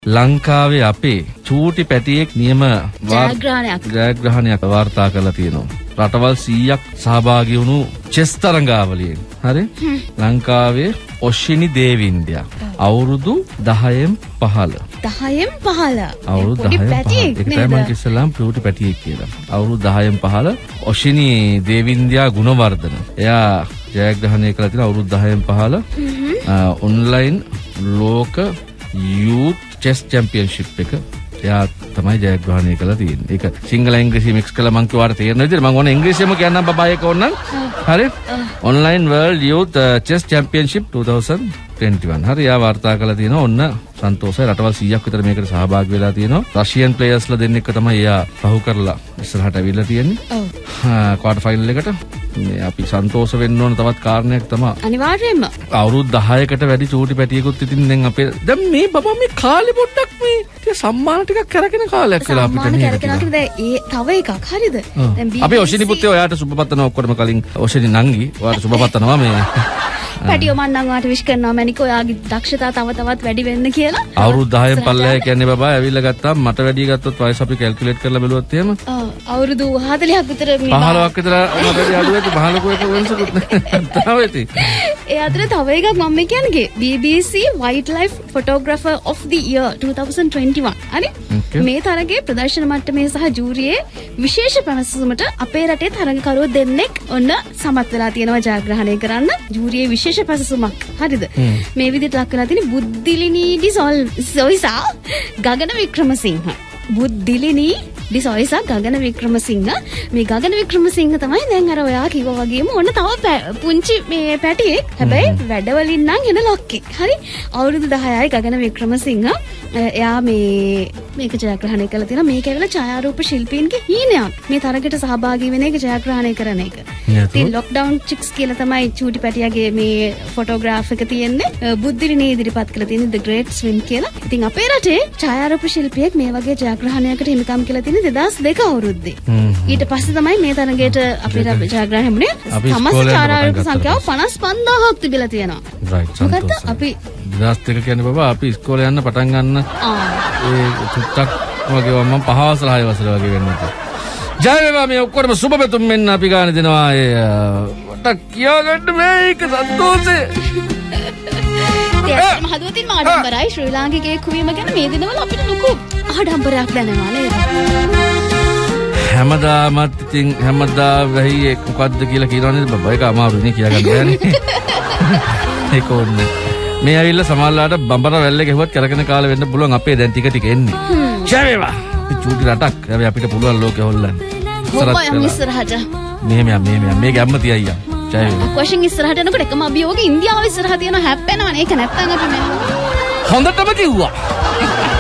ලංකාවේ අපේ චූටි පැටියෙක් නියම ජයග්‍රහණයක් වාර්තා කරලා තියෙනවා. රටවල් 100ක් සහභාගී වුණු චෙස් තරඟාවලියෙන්. හරි? ලංකාවේ ඔෂිනි දේවින්දියා අවුරුදු 10න් 15. 10න් 15. අවුරුදු 10න් 15. ඒක තමයි මම ඉස්සෙල්ලාම චූටි පැටියෙක් කියලා. අවුරුදු 10න් 15 ඔෂිනි දේවින්දියා ගුණවර්ධන. එයා ජයග්‍රහණය කළා තියෙන අවුරුදු 10න් 15 ඔන්ලයින් ලෝක youth chess championship එක එයා තමයි ජයග්‍රහණය කළා තියෙන්නේ. ඒක සිංහල ඉංග්‍රීසි මික්ස් කළා මං කිව්වාට තේරෙන විදිහට මං ඕන ඉංග්‍රීසියෙම කියන්නම් බබා ඒක ඕනනම්. හරි? online world youth chess championship 2021. හරි යා වාර්තා කළා තියෙනවා. ඔන්න සන්තෝෂයි රටවල් 100ක් විතර මේකට සහභාගී වෙලා තියෙනවා. රෂියන් ප්ලේයර්ස්ලා දෙන්නෙක් තමයි එයා පහු කරලා ඉස්සරහට ඇවිල්ලා තියෙන්නේ. ඔව්. ක්වාටර් ෆයිනල් එකට මේ අපි සන්තෝෂ වෙන්න ඕන තවත් කාරණයක් තමයි. අනිවාර්යයෙන්ම. අවුරුදු 10කට වැඩි චූටි පැටියෙකුත් ඉතින් දැන් අපේ දැන් මේ බබා මේ කාලේ පොඩ්ඩක් මේ සම්මාන ටිකක් කරගෙන කාලයක් වෙලා අපිට සම්මාන කරගෙන දැන් ඒ තව එකක් හරිද? දැන් අපි ඔෂිනි පුතේ ඔයාට සුබපතනවා ඔක්කොම කලින් ඔෂිනි නංගි ඔයාට සුබපතනවා මේ පැටියෝ මන් නම් ඔයාට විශ් කරනවා මැනික ඔයාගේ දක්ෂතා තව තවත් වැඩි වෙන්න කියලා. අවුරුදු 10න් පල්ලෙහා කියන්නේ බබා ඇවිල්ලා ගත්තාම මට වැඩි ගත්තොත් වයස අපි කැල්කියුලේට් කරලා බැලුවොත් එහෙම අවුරුදු 40ක් විතර මේ 15ක් විතර මට වැඩි අඩු වෙයි 15 ක වෙනසකුත් නැහැ. ඒ අතරේ තව එකක් මම කියන්නේ BBC Wildlife Photographer of the Year 2021. හරි? මේ තරගයේ ප්‍රදර්ශන මට්ටමේ සහ ජූරියේ විශේෂ පැවසුමට අපේ රටේ තරගකරුවෝ දෙන්නෙක් ඔන්න සමත් වෙලා තියෙනවා ජයග්‍රහණය කරන්න. ජූරියේ විශේෂ පැවසුමක්. හරිද? මේ විදිහට ලක් වෙලා තියෙන බුද්ධිලිනී ඩිසොයිසා ගගන වික්‍රමසිංහ. බුද්ධිලිනී ඩිසොයිසා ගගන වික්‍රමසිංහ. මේ ගගන වික්‍රමසිංහ තමයි දැන් අර ඔයා කිව්වා වගේම ඔන්න තව පුංචි මේ පැටියෙක්. හැබැයි වැඩවලින් නම් එන ලොක්කෙක්. හරි? අවුරුදු 10යි ගගන වික්‍රමසිංහ. එයා මේක ජයග්‍රහණය කළා තියෙනවා. මේක ඇවිල්ලා ඡායාරූප ශිල්පීන්ගේ හීනයක්. මේ තරගයට සහභාගී වෙන එක ජයග්‍රහණය කරන එක. ඉතින් ලොක්ඩවුන් චික්ස් කියලා තමයි චූටි පැටියාගේ මේ ෆොටෝග්‍රාෆ් එක තියෙන්නේ. බුද්ධිලිනී ඉදිරිපත් කරලා තියෙන්නේ The Great Swim කියලා. ඉතින් අපේ රටේ ඡායාරූප ශිල්පියෙක් මේ වගේ ජයග්‍රහණයකට හිමිකම් කියලා තියෙන්නේ 2002 අවුරුද්දේ. ඊට පස්සේ තමයි මේ තරගයට අපේ ජයග්‍රහණය හම්බුනේ. සමස්ත ඡායාරූප සංඛ්‍යාව 55000ක් තිබිලා තියෙනවා. මොකද අපි 2002 කියන්නේ බබා අපි ඉස්කෝලේ යන්න පටන් ගන්න ඒ තුට්ටක් වගේ මම 5 වසර 6 වසර වගේ වෙනවා. ජය වේවා මේ ඔක්කොම සුබ පැතුම් මෙන්න අපි ගාන දෙනවා මට කියාගන්න මේක සන්තෝෂේ. ඒකම හදුවතින් ආඩම්බරයි ශ්‍රී ලාංකිකයෙක් වීම ගැන මේ දිනවල අපිට ලොකු ආඩම්බරයක් දැනෙනවා නේද? හැමදාමත් ඉතින් හැමදා වෙයි මොකද්ද කියලා කියනවනේ බබා ඒක අමාරුනේ කියාගන්න බෑනේ. ඒක ඕනේ. මේ ඇවිල්ලා සමහරලාට බඹර වැල්ල ගැහුවත් කරගෙන කාලෙ වෙන්න පුළුවන් අපේ දැන් ටික ටික එන්නේ. ජය වේවා. අපි චූටි රටක්. හැබැයි අපිට පුළුවන් ලෝකෙ හොල්ලන්න. ඉස්සරහට. මේ ගැම්ම තියයියා. ජය වේවා. කොෂින් ඉස්සරහට යනකොට එකම අභියෝගය ඉන්දියාව ඉස්සරහ තියෙනවා හැප්පෙනවනේ. ඒක නැත්තම් අපි හොඳටම කිව්වා.